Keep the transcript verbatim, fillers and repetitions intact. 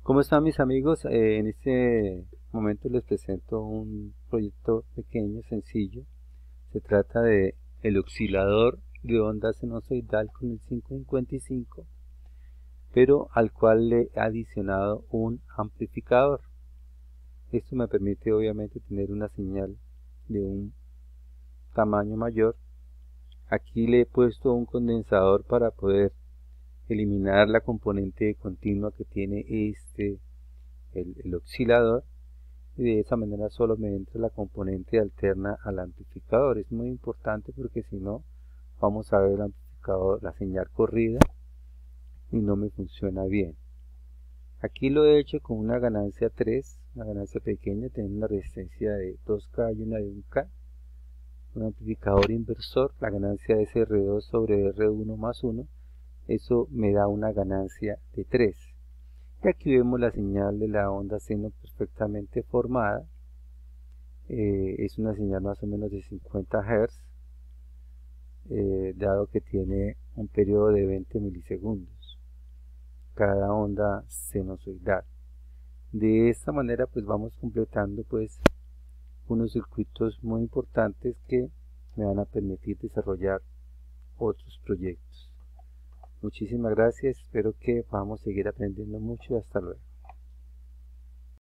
¿Cómo están mis amigos? Eh, en este momento les presento un proyecto pequeño, sencillo. Se trata de el oscilador de onda sinusoidal con el quinientos cincuenta y cinco, pero al cual le he adicionado un amplificador. Esto me permite obviamente tener una señal de un tamaño mayor. Aquí le he puesto un condensador para poder eliminar la componente continua que tiene este el, el oscilador, y de esa manera solo me entra la componente alterna al amplificador. Es muy importante porque si no vamos a ver el amplificador, la señal corrida, y no me funciona bien. Aquí lo he hecho con una ganancia tres, una ganancia pequeña, teniendo una resistencia de dos K y una de un K. Un amplificador inversor, la ganancia es R dos sobre R uno más uno, eso me da una ganancia de tres. Y aquí vemos la señal de la onda seno perfectamente formada. Eh, es una señal más o menos de cincuenta hertz, eh, dado que tiene un periodo de veinte milisegundos cada onda sinusoidal. De esta manera pues vamos completando pues unos circuitos muy importantes que me van a permitir desarrollar otros proyectos. Muchísimas gracias, espero que podamos seguir aprendiendo mucho y hasta luego.